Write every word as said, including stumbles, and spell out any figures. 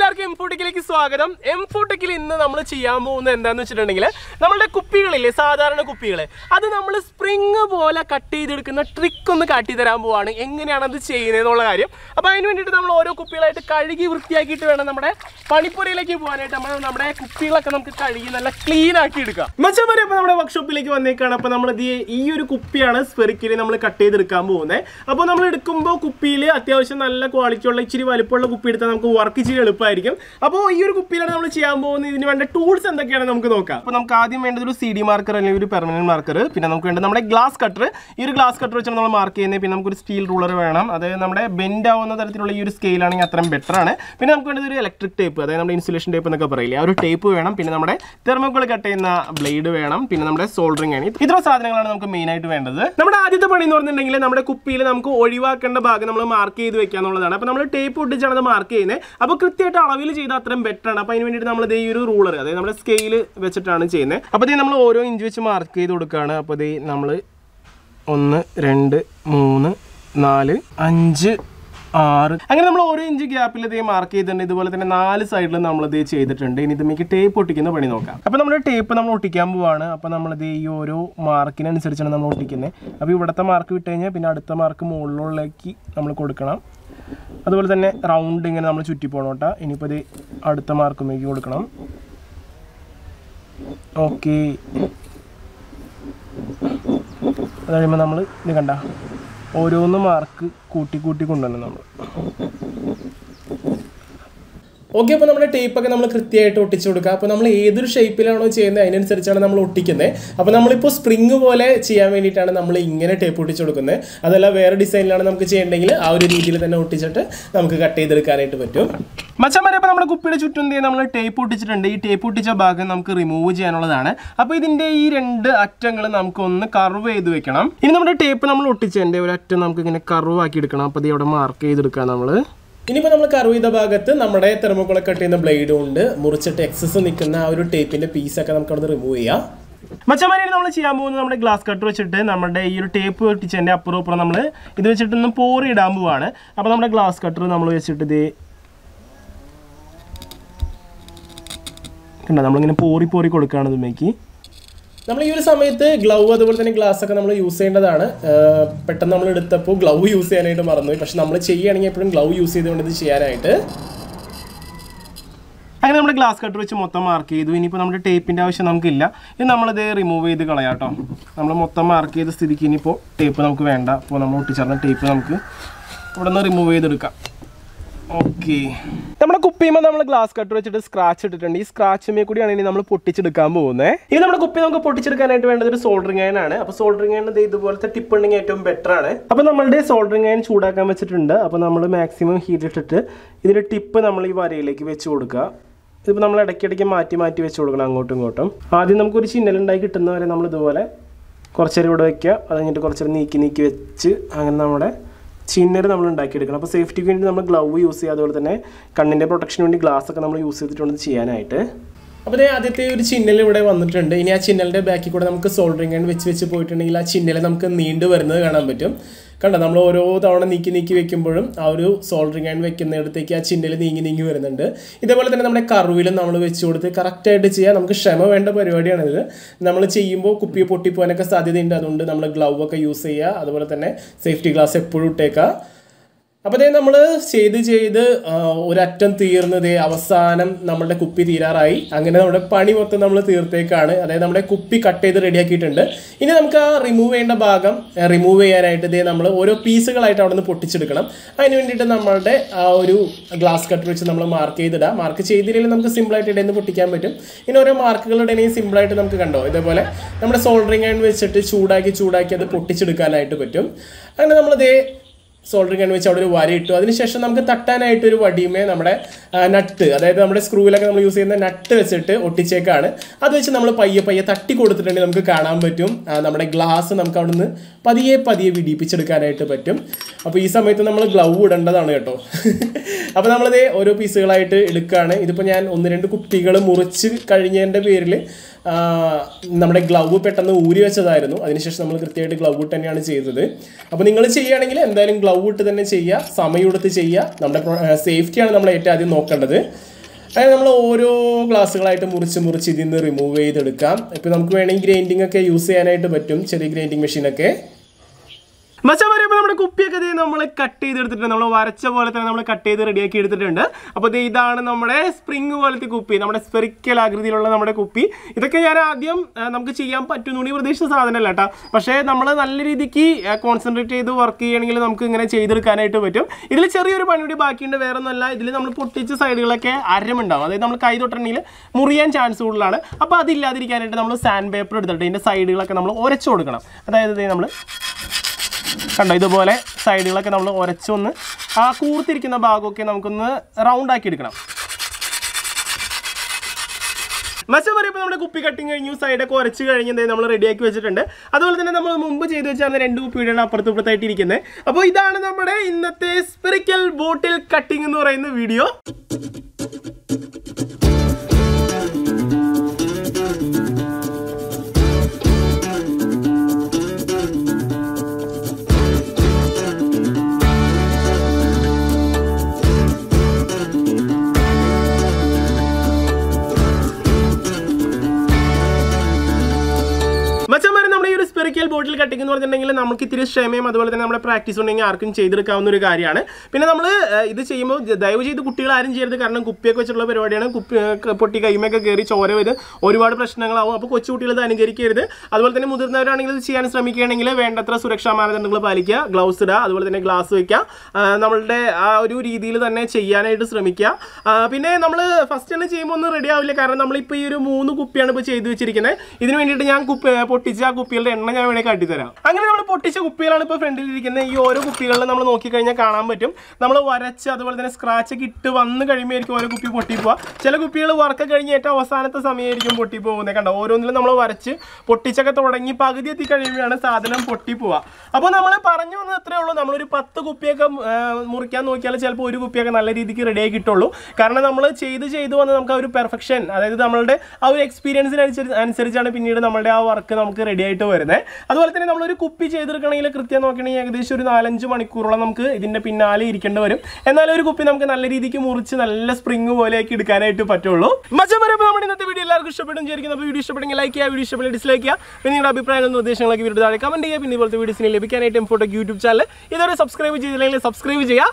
എല്ലാവർക്കും എംഫോട്ടിക്കിലേക്ക് സ്വാഗതം. എംഫോട്ടിക്കിൽ ഇന്ന് നമ്മൾ ചെയ്യാൻ പോകുന്നത് എന്താണെന്ന് വെച്ചിട്ടുണ്ടെങ്കിൽ നമ്മളുടെ കുപ്പികളില്ലേ, സാധാരണ കുപ്പികൾ, അത് നമ്മൾ സ്പ്രിങ് പോലെ കട്ട് ചെയ്തെടുക്കുന്ന ട്രിക്ക് ഒന്ന് കാട്ടി തരാൻ പോവാണ്. എങ്ങനെയാണ് അത് ചെയ്യുന്നത് എന്നുള്ള കാര്യം. അപ്പോൾ അതിന് വേണ്ടിയിട്ട് നമ്മൾ ഓരോ കുപ്പികളായിട്ട് കഴുകി വൃത്തിയാക്കിയിട്ട് വേണം നമ്മുടെ പണിപ്പുരയിലേക്ക് പോകാനായിട്ട്. നമ്മൾ നമ്മുടെ കുപ്പികളൊക്കെ നമുക്ക് കഴുകി നല്ല ക്ലീൻ ആക്കി എടുക്കാം. മച്ചാൻ പറയാം, അപ്പോൾ നമ്മുടെ വർക്ക്ഷോപ്പിലേക്ക് വന്നേക്കാണ്. അപ്പോൾ നമ്മൾ ഈ ഒരു കുപ്പിയാണ് സ്പെറിക്കലി നമ്മൾ കട്ട് ചെയ്തെടുക്കാൻ പോകുന്നത്. അപ്പോൾ നമ്മൾ എടുക്കുമ്പോൾ കുപ്പിയിൽ അത്യാവശ്യം നല്ല ക്വാളിറ്റി ഉള്ള ഇച്ചിരി വലുപ്പമുള്ള കുപ്പി എടുത്താൽ നമുക്ക് വർക്ക് ഇച്ചിരി എളുപ്പമായിരിക്കും. അപ്പോൾ ഈ ഒരു കുപ്പിയിലാണ് നമ്മൾ ചെയ്യാൻ പോകുന്നത്. ഇതിന് വേണ്ട ടൂൾസ് എന്തൊക്കെയാണെന്ന് നമുക്ക് നോക്കാം. അപ്പോൾ നമുക്ക് ആദ്യം വേണ്ടത് ഒരു സി ഡി മാർക്കർ അല്ലെങ്കിൽ ഒരു പെർമനന്റ് മാർക്കർ. പിന്നെ നമുക്ക് വേണ്ടത് നമ്മുടെ ഗ്ലാസ് കട്ടർ. ഈ ഒരു ഗ്ലാസ് കട്ടർ വെച്ചാണ് നമ്മൾ മാർക്ക് ചെയ്യുന്നത്. പിന്നെ നമുക്കൊരു സ്റ്റീൽ റൂളർ വേണം. അതായത് നമ്മുടെ ബെൻഡ് ആവുന്ന തരത്തിലുള്ള ഈ ഒരു സ്കെയിലാണെങ്കിൽ അത്രയും ബെറ്റർ ആണ്. പിന്നെ നമുക്ക് വേണ്ടത് ഒരു ഇലക്ട്രിക് ടേപ്പ്, അതായത് നമ്മുടെ ഇൻസുലേഷൻ ടേപ്പ് എന്നൊക്കെ പറയില്ലേ, ആ ഒരു ടേപ്പ് വേണം. പിന്നെ നമ്മുടെ തെർമോക്കോൾ കട്ട് ചെയ്യുന്ന ബ്ലേഡ് വേണം. പിന്നെ നമ്മുടെ സോൾഡറിങ് ആണ്. ഇത്ര സാധനങ്ങളാണ് നമുക്ക് മെയിൻ ആയിട്ട് വേണ്ടത്. നമ്മുടെ ആദ്യത്തെ പണി എന്ന് പറഞ്ഞിട്ടുണ്ടെങ്കിൽ നമ്മുടെ കുപ്പിയിൽ നമുക്ക് ഒഴിവാക്കേണ്ട ഭാഗം നമ്മൾ മാർക്ക് ചെയ്ത് വെക്കുക എന്നുള്ളതാണ്. അപ്പോൾ നമ്മൾ ടേപ്പ് ഒട്ടിച്ചാണ് അത് മാർക്ക് ചെയ്യുന്നത്. അപ്പോൾ കൃത്യമായിട്ട് അളവിൽ ചെയ്താൽ അത്രയും ബെറ്റർ ആണ്. അപ്പോൾ അതിന് വേണ്ടിയിട്ട് നമ്മൾ ഈ ഒരു റൂളർ, അതായത് നമ്മുടെ സ്കെയിൽ വെച്ചിട്ടാണ് ചെയ്യുന്നത്. അപ്പോൾ ഇത് നമ്മൾ ഓരോ ഇഞ്ച് വെച്ച് മാർക്ക് ചെയ്ത് കൊടുക്കുകയാണ്. അപ്പോൾ ഇത് നമ്മൾ ഒന്ന് രണ്ട് മൂന്ന് നാല് അഞ്ച് ആറ് അങ്ങനെ നമ്മൾ ഓരോ ഇഞ്ച് ഗ്യാപ്പിൽ ഇത് മാർക്ക് ചെയ്തിട്ടുണ്ട്. ഇതുപോലെ തന്നെ നാല് സൈഡിലും നമ്മളിത് ചെയ്തിട്ടുണ്ട്. ഇനി ഇതിലേക്ക് ടേപ്പ് ഒട്ടിക്കുന്ന പണി നോക്കാം. അപ്പോൾ നമ്മുടെ ടേപ്പ് നമ്മൾ ഒട്ടിക്കാൻ പോവാണ്. അപ്പോൾ നമ്മളിത് ഈ ഓരോ മാർക്കിനനുസരിച്ചാണ് നമ്മൾ ഒട്ടിക്കുന്നത്. അപ്പോൾ ഇവിടുത്തെ മാർക്ക് വിട്ട് കഴിഞ്ഞാൽ പിന്നെ അടുത്ത മാർക്ക് മുകളിലേക്ക് നമ്മൾ കൊടുക്കണം. അതുപോലെ തന്നെ റൗണ്ട് ഇങ്ങനെ നമ്മൾ ചുറ്റി പോകണം കേട്ടോ. ഇനിയിപ്പോൾ ഇത് അടുത്ത മാർക്കുമേക്ക് കൊടുക്കണം. ഓക്കെ, അത് കഴിയുമ്പോൾ നമ്മൾ ഇത് കണ്ട ഓരോന്ന് മാർക്ക് കൂട്ടി കൂട്ടി കൊണ്ടുവരണം നമ്മൾ. ഓക്കെ, അപ്പോൾ നമ്മുടെ ടേപ്പൊക്കെ നമ്മൾ കൃത്യമായിട്ട് ഒട്ടിച്ചു കൊടുക്കുക. അപ്പോൾ നമ്മൾ ഏതൊരു ഷേപ്പിലാണോ ചെയ്യുന്നത് അതിനനുസരിച്ചാണ് നമ്മൾ ഒട്ടിക്കുന്നത്. അപ്പോൾ നമ്മളിപ്പോൾ സ്പ്രിങ് പോലെ ചെയ്യാൻ വേണ്ടിയിട്ടാണ് നമ്മൾ ഇങ്ങനെ ടേപ്പ് ഒട്ടിച്ചു കൊടുക്കുന്നത്. അതല്ല വേറെ ഡിസൈനിലാണ് നമുക്ക് ചെയ്യണമെങ്കിൽ ആ ഒരു രീതിയിൽ തന്നെ ഒട്ടിച്ചിട്ട് നമുക്ക് കട്ട് ചെയ്തെടുക്കാനായിട്ട് പറ്റും. മച്ചാന്മാരെ, അപ്പോൾ നമ്മുടെ കുപ്പിയുടെ ചുറ്റും എന്ത് നമ്മൾ ടേപ്പ് ഒട്ടിച്ചിട്ടുണ്ട്. ഈ ടേപ്പ് ഒട്ടിച്ച ഭാഗം നമുക്ക് റിമൂവ് ചെയ്യാനുള്ളതാണ്. അപ്പോൾ ഇതിൻ്റെ ഈ രണ്ട് അറ്റങ്ങൾ നമുക്കൊന്ന് കർവ് ചെയ്ത് വെക്കണം. ഇനി നമ്മുടെ ടേപ്പ് നമ്മൾ ഒട്ടിച്ചതിൻ്റെ ഒരു അറ്റം നമുക്ക് ഇങ്ങനെ കർവ് ആക്കി എടുക്കണം. അപ്പോൾ ഇത് ഇവിടെ മാർക്ക് ചെയ്തെടുക്കാം നമ്മൾ. ഇനിയിപ്പോൾ നമ്മൾ കർവ് ചെയ്ത ഭാഗത്ത് നമ്മുടെ തെർമോക്കോൾ കട്ട് ചെയ്യുന്ന ബ്ലേഡ് കൊണ്ട് മുറിച്ചിട്ട് എക്സസ് നിൽക്കുന്ന ആ ഒരു ടേപ്പിൻ്റെ പീസൊക്കെ നമുക്ക് അവിടെ റിമൂവ് ചെയ്യാം. മച്ചമാരി, നമ്മൾ ചെയ്യാൻ പോകുന്നത് നമ്മുടെ ഗ്ലാസ് കട്ടർ വെച്ചിട്ട് നമ്മുടെ ഈ ഒരു ടേപ്പ് വെട്ടിച്ചതിൻ്റെ അപ്പുറം അപ്പുറം നമ്മൾ ഇത് വെച്ചിട്ടൊന്ന് പോറി ഇടാൻ പോവാണ്. അപ്പോൾ നമ്മുടെ ഗ്ലാസ് കട്ടർ നമ്മൾ വെച്ചിട്ട് ഇത് കണ്ടോ, നമ്മളിങ്ങനെ പോറി പോറി കൊടുക്കുകയാണ് ഇതിലേക്ക്. നമ്മൾ ഈ ഒരു സമയത്ത് ഗ്ലൗ അതുപോലെ തന്നെ ഗ്ലാസ് ഒക്കെ നമ്മൾ യൂസ് ചെയ്യേണ്ടതാണ്. പെട്ടെന്ന് നമ്മൾ എടുത്തപ്പോൾ ഗ്ലൗ യൂസ് ചെയ്യാനായിട്ട് മറന്നുപോയി. പക്ഷെ നമ്മൾ ചെയ്യുകയാണെങ്കിൽ എപ്പോഴും ഗ്ലൗ യൂസ് ചെയ്തുകൊണ്ട് ഇത് ചെയ്യാനായിട്ട്. അങ്ങനെ നമ്മുടെ ഗ്ലാസ് കട്ടർ വെച്ച് മൊത്തം മാർക്ക് ചെയ്തു. ഇനിയിപ്പോൾ നമ്മുടെ ടേപ്പിൻ്റെ ആവശ്യം നമുക്കില്ല. ഇത് നമ്മളിത് റിമൂവ് ചെയ്ത് കളയാം കേട്ടോ. നമ്മൾ മൊത്തം മാർക്ക് ചെയ്ത സ്ഥിതിക്ക് ഇനിയിപ്പോൾ ടേപ്പ് നമുക്ക് വേണ്ട. അപ്പോൾ നമ്മൾ ഒട്ടിച്ചേർന്ന ടേപ്പ് നമുക്ക് ഇവിടെ നിന്ന് റിമൂവ് ചെയ്തെടുക്കാം. ഓക്കെ, നമ്മുടെ കുപ്പിയുമ്പോൾ നമ്മൾ ഗ്ലാസ് കട്ടർ വെച്ചിട്ട് സ്ക്രാച്ച് ഇട്ടിട്ടുണ്ട്. ഈ സ്ക്രാച്ചുമേ കൂടിയാണ് ഇനി നമ്മൾ പൊട്ടിച്ചെടുക്കാൻ പോകുന്നത്. ഇനി നമ്മുടെ കുപ്പി നമുക്ക് പൊട്ടിച്ചെടുക്കാനായിട്ട് വേണ്ടത് ഒരു സോൾഡറിങ് അയൺ ആണ്. അപ്പോൾ സോൾഡറിങ് അയൺ ഇതുപോലത്തെ ടിപ്പ് ഉണ്ടെങ്കിൽ ഏറ്റവും ബെറ്റർ ആണ്. അപ്പോൾ നമ്മളുടെ സോൾഡറിങ് അയൺ ചൂടാക്കാൻ വെച്ചിട്ടുണ്ട്. അപ്പോൾ നമ്മൾ മാക്സിമം ഹീറ്റ് ഇട്ടിട്ട് ഇതിൻ്റെ ടിപ്പ് നമ്മൾ ഈ വരയിലേക്ക് വെച്ച് കൊടുക്കുക. ഇതിപ്പോൾ നമ്മൾ ഇടയ്ക്കിടയ്ക്ക് മാറ്റി മാറ്റി വെച്ച് കൊടുക്കണം അങ്ങോട്ടും ഇങ്ങോട്ടും. ആദ്യം നമുക്കൊരു ചിന്നലുണ്ടായി കിട്ടുന്നവരെ നമ്മൾ ഇതുപോലെ കുറച്ചേരം ഇവിടെ വയ്ക്കുക. അത് കഴിഞ്ഞിട്ട് കുറച്ചേരം നീക്കി നീക്കി വെച്ച് അങ്ങനെ നമ്മുടെ ചിന്നർ നമ്മൾ ഉണ്ടാക്കിയെടുക്കണം. അപ്പോൾ സേഫ്റ്റിക്ക് വേണ്ടി നമ്മൾ ഗ്ലൗ യൂസ് ചെയ്യുക. അതുപോലെ തന്നെ കണ്ണിൻ്റെ പ്രൊട്ടക്ഷന് വേണ്ടി ഗ്ലാസ് ഒക്കെ നമ്മൾ യൂസ് ചെയ്തിട്ടുണ്ട് ചെയ്യാനായിട്ട്. അപ്പോൾ അതേ ആദ്യത്തെ ഒരു ചിന്നൽ ഇവിടെ വന്നിട്ടുണ്ട്. ഇനി ആ ചിന്നലിൻ്റെ ബാക്കിൽ കൂടെ നമുക്ക് സോൾഡറിങ് അയൺ വെച്ച് വെച്ച് പോയിട്ടുണ്ടെങ്കിൽ ആ ചിന്നൽ നമുക്ക് നീണ്ടു വരുന്നത് കാണാൻ പറ്റും. കണ്ടോ, നമ്മൾ ഓരോ തവണ നീക്കി നീക്കി വെക്കുമ്പോഴും ആ ഒരു സോൾഡറിങ് അയൺ വെക്കുന്നിടത്തേക്ക് ആ ചിന്നൽ നീങ്ങി നീങ്ങി വരുന്നുണ്ട്. ഇതേപോലെ തന്നെ നമ്മുടെ കർവിലും നമ്മൾ വെച്ച് കൊടുത്ത് കറക്റ്റായിട്ട് ചെയ്യാൻ നമുക്ക് ക്ഷമ വേണ്ട പരിപാടിയാണിത്. നമ്മൾ ചെയ്യുമ്പോൾ കുപ്പി പൊട്ടിപ്പോകാനൊക്കെ സാധ്യതയുണ്ട്. അതുകൊണ്ട് നമ്മൾ ഗ്ലൗ ഒക്കെ യൂസ് ചെയ്യുക. അതുപോലെ തന്നെ സേഫ്റ്റി ഗ്ലാസ് എപ്പോഴും ഇട്ടേക്കുക. അപ്പോൾ അതേ നമ്മൾ ചെയ്ത് ചെയ്ത് ഒരറ്റം തീർന്നത് അവസാനം നമ്മളുടെ കുപ്പി തീരാറായി. അങ്ങനെ നമ്മുടെ പണി മൊത്തം നമ്മൾ തീർത്തേക്കാണ്. അതായത് നമ്മുടെ കുപ്പി കട്ട് ചെയ്ത് റെഡിയാക്കിയിട്ടുണ്ട്. ഇനി നമുക്ക് ആ റിമൂവ് ചെയ്യേണ്ട ഭാഗം റിമൂവ് ചെയ്യാനായിട്ട് ഇതേ നമ്മൾ ഓരോ പീസുകളായിട്ട് അവിടെ നിന്ന് പൊട്ടിച്ചെടുക്കണം. അതിന് വേണ്ടിയിട്ട് നമ്മളുടെ ആ ഒരു ഗ്ലാസ് കട്ടർ വെച്ച് നമ്മൾ മാർക്ക് ചെയ്തിടാം. മാർക്ക് ചെയ്തില്ലെങ്കിൽ നമുക്ക് സിമ്പിളായിട്ട് ഇടയിൽ നിന്ന് പൊട്ടിക്കാൻ പറ്റും. ഇനി ഓരോ മാർക്കുകളുടെ ഇടയിൽ സിമ്പിളായിട്ട് നമുക്ക് കണ്ടോ ഇതേപോലെ നമ്മുടെ സോൾഡറിങ് അയൺ വെച്ചിട്ട് ചൂടാക്കി ചൂടാക്കി അത് പൊട്ടിച്ചെടുക്കാനായിട്ട് പറ്റും. അങ്ങനെ നമ്മളിതേ സോൾഡറിങ് അയൺ വെച്ച് അവിടെ ഒരു വര ഇട്ടു. അതിനുശേഷം നമുക്ക് തട്ടാനായിട്ട് ഒരു വടിയുമേ നമ്മുടെ നട്ട്, അതായത് നമ്മുടെ സ്ക്രൂവിലൊക്കെ നമ്മൾ യൂസ് ചെയ്യുന്ന നട്ട് വെച്ചിട്ട് ഒട്ടിച്ചേക്കാണ്. അത് വെച്ച് നമ്മൾ പയ്യെ പയ്യെ തട്ടി കൊടുത്തിട്ടുണ്ടെങ്കിൽ നമുക്ക് കാണാൻ പറ്റും നമ്മുടെ ഗ്ലാസ് നമുക്ക് അവിടെ നിന്ന് പതിയെ പതിയെ വിടിപ്പിച്ചെടുക്കാനായിട്ട് പറ്റും. അപ്പോൾ ഈ സമയത്ത് നമ്മൾ ഗ്ലൗ ഇടേണ്ടതാണ് കേട്ടോ. അപ്പോൾ നമ്മളിത് ഓരോ പീസുകളായിട്ട് എടുക്കുകയാണ്. ഇതിപ്പോൾ ഞാൻ ഒന്ന് രണ്ട് കുപ്പികൾ മുറിച്ച് കഴിഞ്ഞതിൻ്റെ പേരിൽ നമ്മുടെ ഗ്ലൗ പെട്ടെന്ന് ഊരി വെച്ചതായിരുന്നു. അതിനുശേഷം നമ്മൾ കൃത്യമായിട്ട് ഗ്ലൗ ഇട്ട് തന്നെയാണ് ചെയ്തത്. അപ്പോൾ നിങ്ങൾ ചെയ്യുകയാണെങ്കിൽ എന്തായാലും ഗ്ലൗ ഇട്ട് തന്നെ ചെയ്യുക, സമയം എടുത്ത് ചെയ്യുക. നമ്മുടെ സേഫ്റ്റിയാണ് നമ്മൾ ഏറ്റവും ആദ്യം നോക്കേണ്ടത്. അതായത് നമ്മൾ ഓരോ ഗ്ലാസ്സുകളായിട്ട് മുറിച്ച് മുറിച്ച് ഇതിൽ നിന്ന് റിമൂവ് ചെയ്തെടുക്കാം. ഇപ്പോൾ നമുക്ക് വേണമെങ്കിൽ ഗ്രൈൻഡിങ് ഒക്കെ യൂസ് ചെയ്യാനായിട്ട് പറ്റും, ചെറിയ ഗ്രൈൻഡിങ് മെഷീനൊക്കെ. മച്ചാൻ പറയുമ്പോൾ നമ്മുടെ കുപ്പിയൊക്കെ ഇത് നമ്മൾ കട്ട് ചെയ്തെടുത്തിട്ടുണ്ട്, നമ്മൾ വരച്ച പോലെ തന്നെ നമ്മൾ കട്ട് ചെയ്ത് റെഡിയാക്കി എടുത്തിട്ടുണ്ട്. അപ്പോൾ ഇതാണ് നമ്മുടെ സ്പ്രിങ് പോലത്തെ കുപ്പി, നമ്മുടെ സ്പെറിക്കൽ ആകൃതിയിലുള്ള നമ്മുടെ കുപ്പി. ഇതൊക്കെ ഞാൻ ആദ്യം നമുക്ക് ചെയ്യാൻ പറ്റുന്നു പ്രതീക്ഷിച്ച സാധനമല്ല കേട്ടോ, പക്ഷേ നമ്മൾ നല്ല രീതിക്ക് കോൺസെൻട്രേറ്റ് ചെയ്ത് വർക്ക് ചെയ്യണമെങ്കിൽ നമുക്ക് ഇങ്ങനെ ചെയ്തെടുക്കാനായിട്ട് പറ്റും. ഇതിൽ ചെറിയൊരു പണികൂടി ബാക്കിയുണ്ട്, വേറെ ഒന്നുമല്ല. ഇതിൽ നമ്മൾ പൊട്ടിച്ച സൈഡുകളൊക്കെ അരമുണ്ടാവും, അതായത് നമ്മൾ കൈ തൊട്ടണമെങ്കിൽ മുറിയാൻ ചാൻസ് കൂടുതലാണ്. അപ്പോൾ അതില്ലാതിരിക്കാനായിട്ട് നമ്മൾ സാൻഡ് പേപ്പർ എടുത്തിട്ട് ഇതിൻ്റെ സൈഡുകളൊക്കെ നമ്മൾ ഉരച്ചു കൊടുക്കണം. അതായത് നമ്മൾ കണ്ടോ ഇതുപോലെ സൈഡുകളൊക്കെ നമ്മൾ ഉരച്ചൊന്ന് ആ കൂർത്തിരിക്കുന്ന ഭാഗമൊക്കെ നമുക്കൊന്ന് റൗണ്ട് ആക്കി എടുക്കണം. മച്ചാൻ പറയുമ്പോൾ നമ്മുടെ കുപ്പി കട്ടിങ് കഴിഞ്ഞു, സൈഡൊക്കെ ഉരച്ച് കഴിഞ്ഞ് എന്തായാലും നമ്മൾ റെഡിയാക്കി വെച്ചിട്ടുണ്ട്. അതുപോലെ തന്നെ നമ്മൾ മുമ്പ് ചെയ്ത് വെച്ചാൽ രണ്ട് കുപ്പിയുടെയാണ് അപ്പുറത്ത് ഇപ്പുറത്തായിട്ട് ഇരിക്കുന്നത്. അപ്പോൾ ഇതാണ് നമ്മുടെ ഇന്നത്തെ സ്പെറിക്കൽ ബോട്ടിൽ കട്ടിങ് എന്ന് പറയുന്ന വീഡിയോ. മച്ചന്മാരെ നമ്മുടെ ഈ ഒരു സ്പെറിക്കൽ ബോട്ടിൽ കട്ടിങ് എന്ന് പറഞ്ഞിട്ടുണ്ടെങ്കിൽ നമുക്ക് ഇത്തിരി ക്ഷമയും അതുപോലെ തന്നെ നമ്മുടെ പ്രാക്ടീസ് ഉണ്ടെങ്കിൽ ആർക്കും ചെയ്തെടുക്കാവുന്ന ഒരു കാര്യമാണ്. പിന്നെ നമ്മൾ ഇത് ചെയ്യുമ്പോൾ ദയവ് ചെയ്ത് കുട്ടികൾ ആരും ചെയ്യരുത്, കാരണം കുപ്പിയൊക്കെ വെച്ചിട്ടുള്ള പരിപാടിയാണ്. കുപ്പി പൊട്ടി കൈമയൊക്കെ കയറി ചോര വരും, ഒരുപാട് പ്രശ്നങ്ങളാവും. അപ്പോൾ കൊച്ചു കുട്ടികൾ ഇത് അനുകരിക്കരുത്. അതുപോലെ തന്നെ മുതിർന്നവരാണെങ്കിൽ ഇത് ചെയ്യാൻ ശ്രമിക്കുകയാണെങ്കിൽ വേണ്ടത്ര സുരക്ഷാ മാനദണ്ഡങ്ങൾ പാലിക്കുക, ഗ്ലൗസ് ഇടുക, അതുപോലെ തന്നെ ഗ്ലാസ് വയ്ക്കുക, നമ്മളുടെ ആ ഒരു രീതിയിൽ തന്നെ ചെയ്യാനായിട്ട് ശ്രമിക്കുക. പിന്നെ നമ്മൾ ഫസ്റ്റ് തന്നെ ചെയ്യുമ്പോൾ ഒന്നും റെഡി ആവില്ല, കാരണം നമ്മളിപ്പോൾ ഈ ഒരു മൂന്ന് കുപ്പിയാണ് ഇപ്പോൾ ചെയ്ത് വെച്ചിരിക്കുന്നത്. ഇതിന് വേണ്ടിയിട്ട് ഞാൻ കുപ്പി പൊട്ടിച്ച ആ കുപ്പികളുടെ എണ്ണ ഞാൻ വേണമെങ്കിൽ കാട്ടിത്തരാം. അങ്ങനെ നമ്മൾ പൊട്ടിച്ച കുപ്പികളാണ് ഇപ്പോൾ ഫ്രണ്ടിലിരിക്കുന്നത്. ഈ ഓരോ കുപ്പികളിൽ നമ്മൾ നോക്കിക്കഴിഞ്ഞാൽ കാണാൻ പറ്റും നമ്മൾ വരച്ച് അതുപോലെ തന്നെ സ്ക്രാച്ച് ഒക്കെ ഇട്ട് വന്ന് കഴിയുമ്പോഴായിരിക്കും ഓരോ കുപ്പി പൊട്ടിപ്പോവുക. ചില കുപ്പികൾ വർക്ക് കഴിഞ്ഞ് ഏറ്റവും അവസാനത്തെ സമയമായിരിക്കും പൊട്ടിപ്പോകുന്നത്. കണ്ടോ ഓരോന്നിലും നമ്മൾ വരച്ച് പൊട്ടിച്ചൊക്കെ തുടങ്ങി പകുതി എത്തി കഴിയുമ്പോഴാണ് സാധനം പൊട്ടിപ്പോവുക. അപ്പോൾ നമ്മൾ പറഞ്ഞു വന്നത് അത്രേ ഉള്ളൂ. നമ്മളൊരു പത്ത് കുപ്പിയൊക്കെ മുറിക്കാൻ നോക്കിയാൽ ചിലപ്പോൾ ഒരു കുപ്പിയൊക്കെ നല്ല രീതിക്ക് റെഡിയായി കിട്ടുള്ളൂ. കാരണം നമ്മൾ ചെയ്ത് ചെയ്ത് വന്ന് നമുക്ക് ആ ഒരു പെർഫെക്ഷൻ, അതായത് നമ്മളുടെ ആ ഒരു എക്സ്പീരിയൻസിനനുസരിച്ച് അനുസരിച്ചാണ് പിന്നീട് നമ്മുടെ ആ വർക്ക് നമുക്ക് റെഡി ആയിട്ട് വരുന്നത്. അതുപോലെ തന്നെ നമ്മളൊരു കുപ്പി ചെയ്തെടുക്കണമെങ്കിൽ കൃത്യം നോക്കണമെങ്കിൽ ഏകദേശം ഒരു നാലഞ്ച് മണിക്കൂറോളം നമുക്ക് ഇതിൻ്റെ പിന്നാലെ ഇരിക്കേണ്ടി വരും. എന്നാലും ഒരു കുപ്പി നമുക്ക് നല്ല രീതിക്ക് മുറിച്ച് നല്ല സ്പ്രിങ് പോലെയൊക്കെ എടുക്കാനായിട്ട് പറ്റുള്ളൂ. മച്ചാൻ പറയുമ്പോൾ നമ്മുടെ ഇന്നത്തെ വീഡിയോ എല്ലാവർക്കും ഇഷ്ടപ്പെടും വിചാരിക്കുന്നു. അപ്പോൾ വീഡിയോ ഇഷ്ടപ്പെടുമെങ്കിൽ ലൈക്ക് ചെയ്യുക, വീഡിയോ ഇഷ്ടപ്പെടുന്ന ഡിസ്ലൈക്ക് ചെയ്യുക. പിന്നെ നിങ്ങളുടെ അഭിപ്രായങ്ങളും നിർദ്ദേശങ്ങളൊക്കെ വീഡിയോ താഴെ കമൻറ്റ് ചെയ്യുക. പിന്നെ ഇതുപോലത്തെ വീഡിയോസിനെ ലഭിക്കാനായിട്ട് എം ഫോട്ടോ യൂട്യൂബ് ചാനൽ ഇതുവരെ സബ്സ്ക്രൈബ് ചെയ്തില്ലെങ്കിൽ സബ്സ്ക്രൈബ് ചെയ്യുക.